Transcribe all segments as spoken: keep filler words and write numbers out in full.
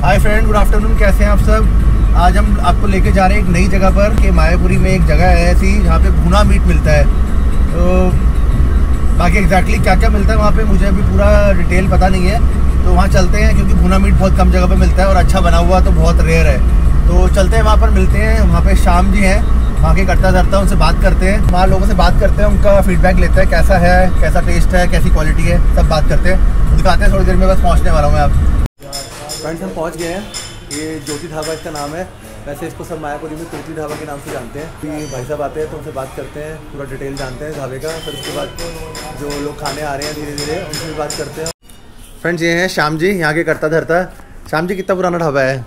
Hi friend, good afternoon. कैसे हैं आप सब? आज हम आपको लेके जा रहे हैं एक नई जगह पर कि मायापुरी में एक जगह है ऐसी जहाँ पे भुना मीट मिलता है। तो बाकी एग्जैक्टली क्या क्या मिलता है वहाँ पे मुझे अभी पूरा डिटेल पता नहीं है, तो वहाँ चलते हैं क्योंकि भुना मीट बहुत कम जगह पे मिलता है और अच्छा बना हुआ तो बहुत रेयर है। तो चलते हैं वहाँ पर, मिलते हैं। वहाँ पे श्याम जी हैं, वहाँ के करता धरता, उनसे बात करते हैं, वहाँ लोगों से बात करते हैं, उनका फीडबैक लेते हैं, कैसा है, कैसा टेस्ट है, कैसी क्वालिटी है, सब बात करते हैं। दिखाते हैं थोड़ी देर में, बस पहुँचने वाला हूँ मैं। आप फ्रेंड्स हम पहुँच गए हैं। ये ज्योति ढाबा इसका नाम है। वैसे इसको सब मायापुरी में ज्योति ढाबा के नाम से जानते हैं। कि भाई साहब आते हैं तो उनसे बात करते हैं, पूरा डिटेल जानते हैं ढाबे का। फिर उसके बाद जो लोग खाने आ रहे हैं धीरे धीरे उनसे भी बात करते हैं। फ्रेंड्स ये हैं श्याम जी, यहाँ के करता धरता। श्याम जी कितना पुराना ढाबा है?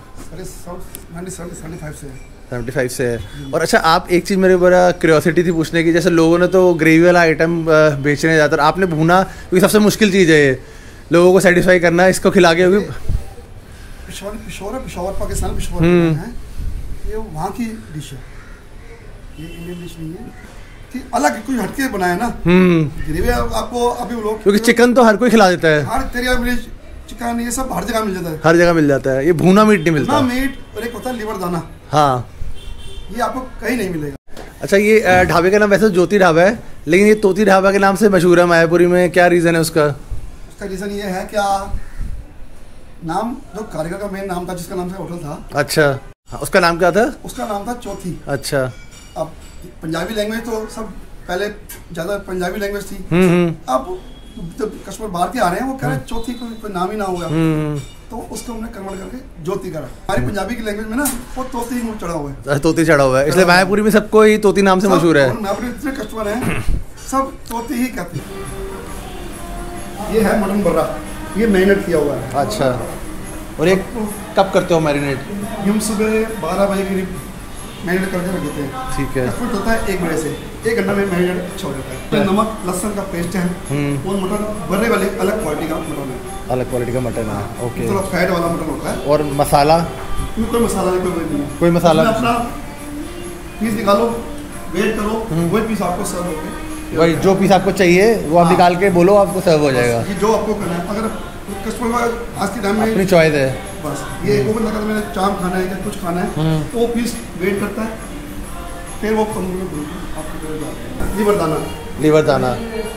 सेवेंटी फाइव से है। और अच्छा, आप एक चीज़ मेरे बड़ा क्यूरियोसिटी थी पूछने की, जैसे लोगों ने तो ग्रेवी वाला आइटम बेच रहे हैं ज़्यादातर, आपने भुना, क्योंकि सबसे मुश्किल चीज़ है ये लोगों को सेटिस्फाई करना, इसको खिला के। पिशोर पिशोर है, पिशोर पाकिस्तान पिशोर है, ये वहाँ की डिश है, ये इंडियन डिश नहीं है कि अलग कोई हटके बनाया ना। ग्रेवी आपको अभी लोग, क्योंकि चिकन तो हर कोई खिला देता है, हर तेरिया मिर्च चिकन ये सब हर जगह मिल जाता है, हर जगह मिल जाता है। ये भुना मीट नहीं मिलता। भुना मीट और एक होता है लीवर दाना, हाँ, ये आपको कहीं नहीं मिलेगा। अच्छा, ये ढाबे का नाम वैसे ज्योति ढाबा है, लेकिन ये तोती ढाबा के नाम से मशहूर है मायापुरी में। क्या रीज़न है उसका? उसका रीज़न ये है, क्या नाम जो कारीगर का मेन नाम था, जिसका नाम से होटल था। अच्छा, उसका नाम क्या था? उसका नाम था चौथी। अच्छा, अब पंजाबी लैंग्वेज तो सब पहले ज़्यादा पंजाबी लैंग्वेज थी। अब जब कस्टमर बाहर के आ रहे हैं वो कह रहे हैं चौथी को कोई नाम ही ना होगा, तो उसको हमने कन्वर्ट करके ज्योति करा। हमारी पंजाबी की लैंग्वेज में ना वो तोती ही चढ़ा हुआ है, तोती चढ़ा हुआ है, इसलिए मायापुरी में सबको ही तोती नाम से मशहूर है। मायापुरी इतने कस्टमर हैं सब तोती ही कहते हैं। ये है मटन बर्रा, ये मैरिनेट किया हुआ है। अच्छा, और एक कब करते हो मैरिनेट? हम सुबह बारह बजे के करीब मैरिनेट करके रख देते हैं। ठीक है, फिर होता है एक बजे से एक घंटा में मैरिनेट अच्छा हो जाता है। नमक लहसुन का पेस्ट है और मटन बर्रे वाले अलग क्वालिटी का मटन है, अलग क्वालिटी का मटन है। ओके, थोड़ा फैट वाला मटन होता है। और मसाला? कोई मसाला नहीं, कोई नहीं है, कोई मसाला। अपना पीस निकालो, वेट करो, वही पीस आपको सर्व होगा। भाई जो पीस आपको चाहिए वो आप निकाल के बोलो, आपको सर्व हो जाएगा। ये जो आपको करना है, अगर कस्टमर का आज के टाइम में अपनी चॉइस है, बस ये ओवन लगा मैंने चाम खाना है या कुछ खाना है तो वो पीस वेट करता है, फिर वो आपको लीवर दाना, लीवर दाना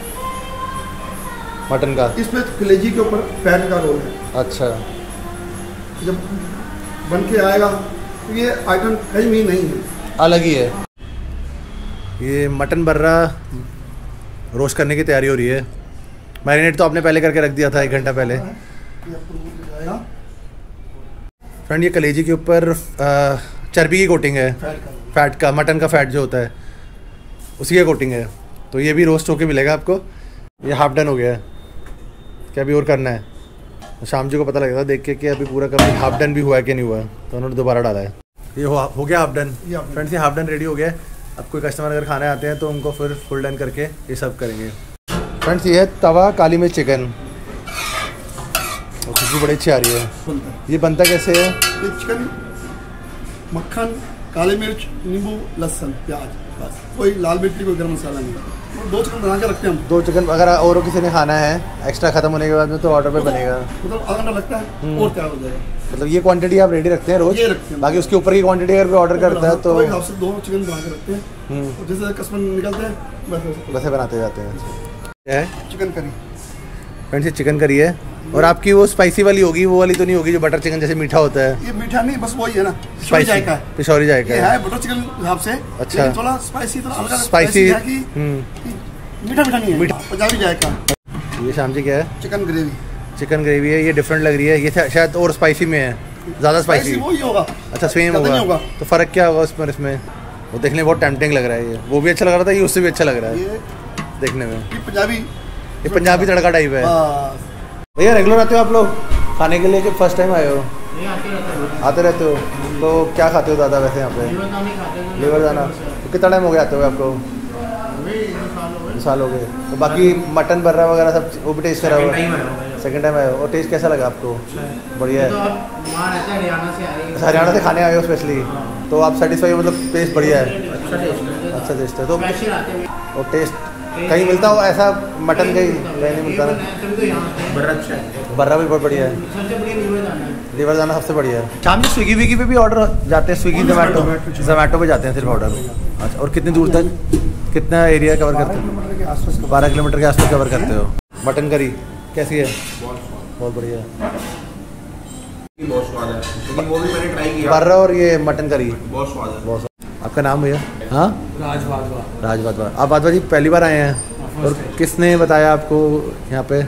मटन का, इसमें कलेजी के ऊपर फैट का रोल है। अच्छा, जब बन के आएगा तो ये आइटम कहीं भी नहीं है, अलग ही है। ये मटन बर्रा रोस्ट करने की तैयारी हो रही है। मैरिनेट तो आपने पहले करके रख दिया था एक घंटा पहले। फ्रेंड ये कलेजी के ऊपर चर्बी की कोटिंग है, फैट का, मटन का फैट जो होता है उसी का कोटिंग है। तो ये भी रोस्ट होके मिलेगा आपको। ये हाफ डन हो गया है, क्या अभी और करना है? शाम जी को पता लगेगा देख के कि अभी पूरा कभी हाफ डन भी हुआ है कि नहीं हुआ है, तो उन्होंने दोबारा डाला है। ये हो, हो गया हाफ डन। फ्रेंड्स ये हाफ डन रेडी हो गया। अब कोई कस्टमर अगर खाने आते हैं तो उनको फिर फुल डन करके ये सर्व करेंगे। फ्रेंड्स ये है तवा काली मिर्च चिकन, और खुशबू बड़ी अच्छी आ रही है। ये बनता कैसे है? ये चिकन, मक्खन, काली मिर्च, नींबू, लहसुन, प्याज, बस, कोई लाल मिर्ची, कोई गरम मसाला नहीं। दो चिकन बना के रखते हैं हम। दो चिकन अगर और किसी ने खाना है एक्स्ट्रा खत्म होने के बाद में तो ऑर्डर पे बनेगा, मतलब आधा घंटा लगता है और तैयार हो जाएगा। मतलब ये क्वांटिटी आप रेडी रखते हैं रोज? ये रखते हैं। बाकी उसके ऊपर की क्वांटिटी अगर कोई ऑर्डर करता है तो से दो चिकन बना के रखते हैं, जैसे कस्टमर निकलते हैं वैसे बनाते जाते हैं। है चिकन करी। फ्रेंड्स ये चिकन करी है, और आपकी वो स्पाइसी वाली होगी, वो वाली तो नहीं होगी जो बटर चिकन जैसे मीठा होता है? ये मीठा नहीं, बस वही है ना, पिशोरी जायका है। पिशोरी जायका है बटर चिकन हिसाब से। अच्छा, थोड़ा स्पाइसी, थोड़ा हल्का स्पाइसी, मीठा मीठा नहीं है, मीठा पंजाबी जायका। ये शाम जी क्या है? Chicken gravy. चिकन ग्रेवी है, ये डिफरेंट लग रही है। ये शायद और स्पाइसी में है, ज़्यादा स्पाइसी वही होगा। अच्छा, सेम होगा। तो फ़र्क क्या होगा उसमें? इसमें वो देखने में बहुत टेम्पटिंग लग रहा है। ये वो भी अच्छा लग रहा था, ये उससे भी अच्छा लग रहा है देखने में। ये पंजाबी, ये पंजाबी तड़का टाइप है। भैया रेगुलर आते हो आप लोग खाने के लिए कि फर्स्ट टाइम आए हो? आते रहते हो। तो क्या खाते हो ज़्यादा वैसे यहाँ पे? लीवर दाना। तो कितना टाइम हो गया आते हुए आपको? साल हो गए। तो बाकी मटन बर्रा वगैरह सब वो भी टेस्ट करा हुआ? सेकंड टाइम आए हो। और टेस्ट कैसा लगा आपको? बढ़िया है। हरियाणा से खाने आए हो स्पेशली, तो आप सेटिस्फाई हो? मतलब टेस्ट बढ़िया है, अच्छा टेस्ट है। तो और टेस्ट कहीं मिलता हो ऐसा मटन कहीं कहीं नहीं मिलता ना? बर्रा अच्छा है, बर्रा भी बहुत बढ़िया है। लीवर दाना सबसे बढ़िया है। शाम में स्विगी विगी पे भी ऑर्डर जाते हैं, स्विगी जोमेटो जोमेटो पे जाते हैं सिर्फ ऑर्डर। अच्छा, और कितनी दूर तक, कितना एरिया कवर करते हो? बारह किलोमीटर के आसपास कवर करते हो। मटन करी कैसी है? बहुत बढ़िया है, बहुत स्वाद है, लेकिन वो भी मैंने ट्राई किया। बर्रा और ये मटन करी बहुत स्वाद है। बहुत। आपका नाम भैया? हाँ, राज वाधवा। राज वाधवा। आप वाधवा जी पहली बार आए हैं, और किसने बताया आपको यहाँ पे?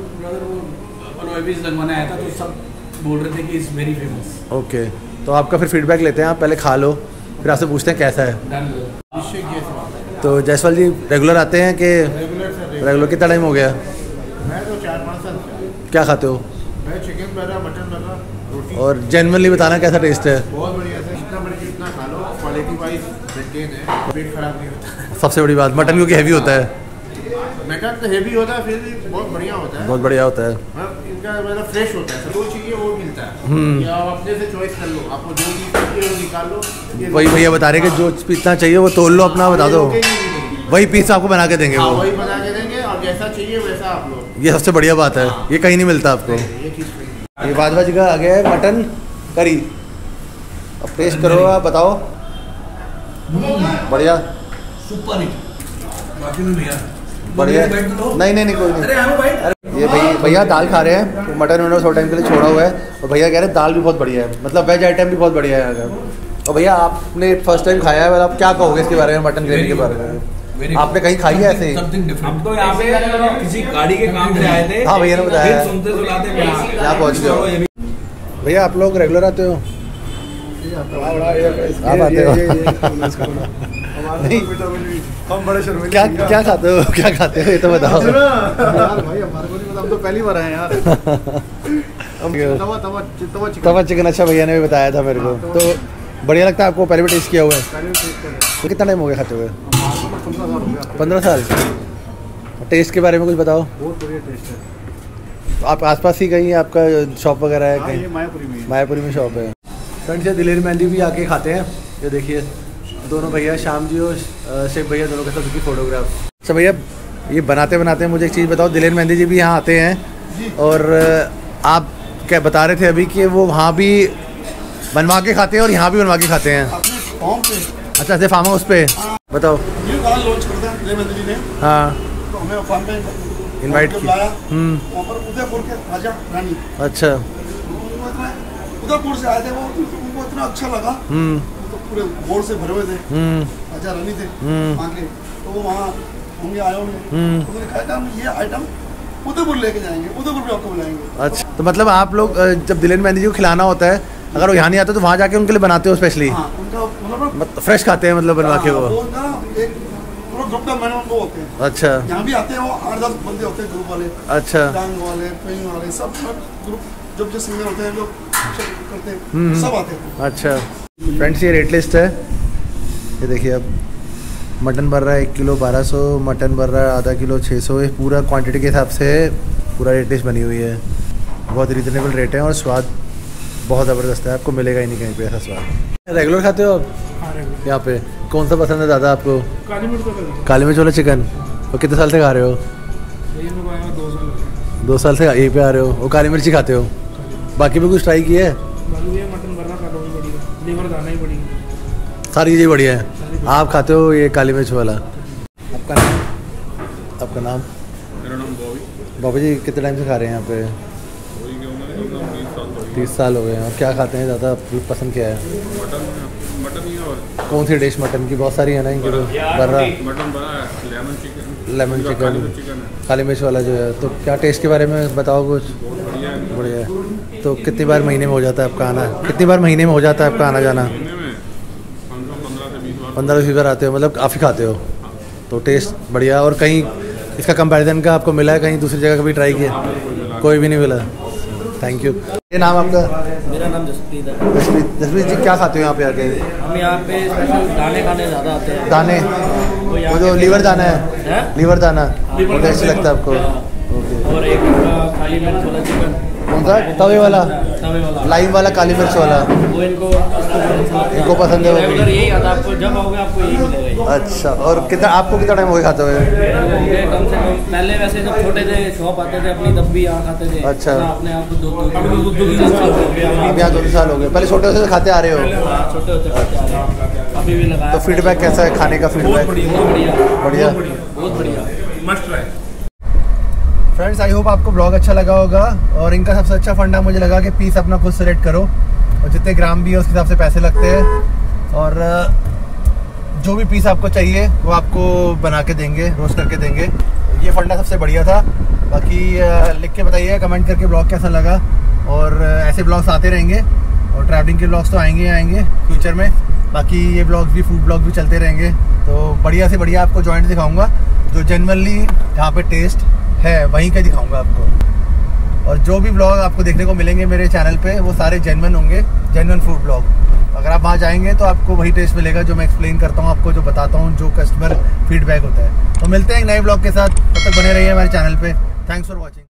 लगवाने आया था तो सब बोल रहे थे कि इज़ वेरी फेमस। ओके, तो आपका फिर फीडबैक लेते हैं। आप पहले खा लो, फिर आपसे पूछते हैं कैसा है। तो जायसवाल जी रेगुलर आते हैं कि रेगुलर? कितना टाइम हो गया? मैं तो चार पाँच साल से। क्या खाते हो? मैं चिकन बर्रा, मटन बर्रा, रोटी। और जेन्युइनली बताना कैसा टेस्ट है? बहुत बढ़िया है, जितना मर्जी उतना खा लो, क्वालिटी वाइज मेंटेन है, पेट खराब नहीं होता। सबसे बड़ी बात, मटन क्योंकि हैवी होता है। मटन तो हेवी होता है, फिर भी बहुत बढ़िया होता है। बहुत बढ़िया होता है। हाँ, इनका मतलब फ्रेश होता है, जो चाहिए वो मिलता है। या आप अपने से चॉइस कर लो, आपको जो चीज़ चाहिए वो निकाल लो। वही भैया बता रहे कि जो इतना चाहिए वो तोल लो, अपना बता दो, वही पीस आपको बना के देंगे हाँ, वो। वही बना के देंगे, और जैसा चाहिए वैसा आप लो। ये सबसे बढ़िया बात है, ये कहीं नहीं मिलता आपको। ये चीज़ ये वाधवा जी का आ गया है मटन करी। अब टेस्ट करो, आप बताओ। बढ़िया सुपर हिट। बाकी में भैया बढ़िया। नहीं नहीं नहीं कोई नहीं। अरे हाँ भाई, ये भैया भैया दाल खा रहे हैं, तो मटन उन्होंने थोड़ा टाइम के लिए छोड़ा हुआ है, और भैया कह रहे हैं दाल भी बहुत बढ़िया है, मतलब वेज आइटम भी बहुत बढ़िया है यहाँ का। और भैया आपने फर्स्ट टाइम खाया है, मतलब आप क्या कहोगे इसके बारे में, मटन ग्रेवी के बारे में? आपने कहीं खाई है ऐसे ही? हम तो यहाँ पे किसी गाड़ी के काम से आए थे। हाँ भैया ने बताया, सुनते सुनाते यहाँ पहुँच गए हो। भैया आप लोग रेगुलर आते हो? आप आते हो? नहीं, हम बड़े शर्मिंदे क्या क्या खाते हो, क्या खाते हो ये तो बताओ। यार भाई हमारे को नहीं पता, हम तो पहली बार आए हैं यार। तवा तवा तवा चिकन। तवा चिकन, अच्छा भैया ने भी बताया था मेरे को, तो बढ़िया लगता है आपको? पहले भी टेस्ट किया हुआ है? तो कितना टाइम हो गया खाते हुए? पंद्रह साल। टेस्ट के बारे में कुछ बताओ। बहुत बढ़िया टेस्ट है। तो आप आसपास ही कहीं आपका शॉप वगैरह है कहीं? मायापुरी में। मायापुरी में शॉप है। फ्रेंड्स ये दिलेर मेहंदी भी आके खाते हैं। ये देखिए दोनों भैया, श्याम जी और शेख भैया, दोनों के साथ उनकी फोटोग्राफ। अच्छा भैया, ये बनाते बनाते मुझे एक चीज़ बताओ, दिलेर मेहंदी जी भी यहाँ आते हैं, और आप क्या बता रहे थे अभी कि वो वहाँ भी बनवा के खाते हैं और यहाँ भी बनवा के खाते हैं? अच्छा, ऐसे फार्म हाउस पे बताओ। ये गाना लॉन्च करते हैं दिलेर मेहंदी जी ने। हाँ, तो हमें फार्म पे इनवाइट किया। हम्म, वहाँ पर उदयपुर के राजा रानी। अच्छा। उदयपुर से आए थे वो, उनको इतना अच्छा लगा। हम्म, तो पूरे बोर्ड से भरे हुए थे, हम्म, राजा रानी थे हम्म, वहाँ के, तो वो वहाँ होंगे आए होंगे। हम्म। तो मैंने कहा था हम ये आइटम उदयपुर लेके जाएंगे, उदयपुर भी आपको बुलाएंगे। अच्छा, तो मतलब आप लोग अ, जब दिलेर मेहंदी जी को खिलाना होता है, अगर वो यहाँ नहीं आते तो वहाँ जाके उनके लिए बनाते हो स्पेशली? हाँ, उनका मतलब फ्रेश खाते हैं मतलब बनवा के हाँ, वो? वो ना एक पूरा ग्रुप का मैंने उनको होते हैं। अच्छा यहाँ भी आते हैं, वो आठ दस बंदे होते हैं ग्रुप वाले, अच्छा। डांग वाले, पेंग वाले, सब ग्रुप जब जो सिंगर होते हैं, जो करते हैं, हम्म। सब आते हैं। अच्छा फ्रेंड्स, ये रेट लिस्ट है, ये देखिए। अब मटन बन रहा है एक किलो बारह सौ, मटन बन रहा है आधा किलो छः सौ। ये पूरा क्वांटिटी के हिसाब से पूरा रेट लिस्ट बनी हुई है। बहुत रिजनेबल रेट है और स्वाद बहुत ज़बरदस्त है, आपको मिलेगा ही नहीं कहीं पे ऐसा स्वाद। रेगुलर खाते हो आप यहाँ पे? कौन सा पसंद है ज़्यादा आपको? काली मिर्च का काली मिर्च वाला चिकन। और कितने साल से खा रहे हो? दो साल दो साल से यहीं पे आ रहे हो और काली मिर्च ही खाते हो? बाकी भी कुछ ट्राई किया है? मटन बर्रा खा लो, बढ़िया, लीवर दाना ही बढ़िया, सारी चीज़ें बढ़िया है। आप खाते हो ये काली मिर्च वाला? आपका नाम? आपका नाम? मेरा नाम बॉबी। बाबा जी कितने टाइम से खा रहे हैं यहाँ पे? तीस साल हो गए हैं। और क्या खाते हैं ज़्यादा, पसंद क्या है? मटन मटन ही और कौन सी डिश मटन की? बहुत सारी है ना इनकी तो। बर्रा, मटन बड़ा है, लेमन चिकन, लेमन काली चिकन, मिर्च चिकन है, काली मिर्च वाला जो है। तो क्या टेस्ट के बारे में बताओ कुछ। बढ़िया है। बढ़िया है। तो कितनी बार महीने में हो जाता है आपका आना? कितनी बार महीने में हो जाता है आपका आना जाना? महीने में पंद्रह पंद्रह से बीस बार। पंद्रह बीस बार आते हो, मतलब काफ़ी खाते हो। तो टेस्ट बढ़िया। और कहीं इसका कंपैरिजन का आपको मिला है कहीं दूसरी जगह कभी ट्राई किया? कोई भी नहीं मिला। Thank you. ये नाम आपका? मेरा नाम जसप्रीत है। जसप्रीत। जसप्रीत जी क्या खाते हो यहाँ पे आके? हम यहाँ पे स्पेशल दाने खाने ज़्यादा आते हैं। दाने? वो यहाँ वो जो पे लीवर दाना है, है? लीवर दाना लीवर वो टेस्ट दाना। लगता है आपको? हाँ। ओके। और एक इनका काली मिर्च वाला चिकन। कौन कौन सा? तवे वाला, तवे वाला, लाइम वाला, काली मिर्च वाला, वो इनको इनको पसंद है वो रेगुलर भी। यही आता है आपको, जब आओगे आपको यही मिलेगा। अच्छा, और कितना आपको कितना टाइम हो गया खाते हुए? हो गए कम से कम, पहले वैसे जब छोटे थे शॉप आते थे अपनी, तब भी यहाँ खाते थे। अच्छा। अपने आप को दो दो दो दो तीन साल हो गए, अब यहाँ दो साल हो गए, पहले छोटे होते से खाते आ रहे हो? छोटे होते खाते आ रहे हैं, अभी भी लगाया। तो फीडबैक कैसा है खाने का? फीडबैक बहुत बढ़िया, बढ़िया, बहुत बढ़िया, must try. Friends I hope आपको ब्लॉग अच्छा लगा होगा। और इनका सबसे अच्छा फंडा मुझे लगा कि पीस अपना खुद सेलेक्ट करो, और जितने ग्राम भी है उस हिसाब से पैसे लगते हैं, और जो भी पीस आपको चाहिए वो आपको बना के देंगे, रोस्ट करके देंगे। ये फंडा सबसे बढ़िया था। बाकी लिख के बताइए कमेंट करके ब्लॉग कैसा लगा, और ऐसे ब्लॉग्स आते रहेंगे, और ट्रैवलिंग के ब्लॉग्स तो आएंगे आएंगे फ्यूचर में। बाकी ये ब्लॉग्स भी, फूड ब्लॉग भी चलते रहेंगे। तो बढ़िया से बढ़िया आपको जॉइंट दिखाऊंगा, जो जेन्युइनली जहाँ पे टेस्ट है वहीं का दिखाऊंगा आपको। और जो भी ब्लॉग आपको देखने को मिलेंगे मेरे चैनल पे वो सारे जेन्युइन होंगे, जेन्युइन फूड ब्लॉग। अगर आप वहाँ जाएंगे तो आपको वही टेस्ट मिलेगा जो मैं एक्सप्लेन करता हूँ आपको, जो बताता हूँ, जो कस्टमर फीडबैक होता है। तो मिलते हैं एक नए ब्लॉग के साथ, तब तक बने रहिए हमारे चैनल पे। Thanks for watching.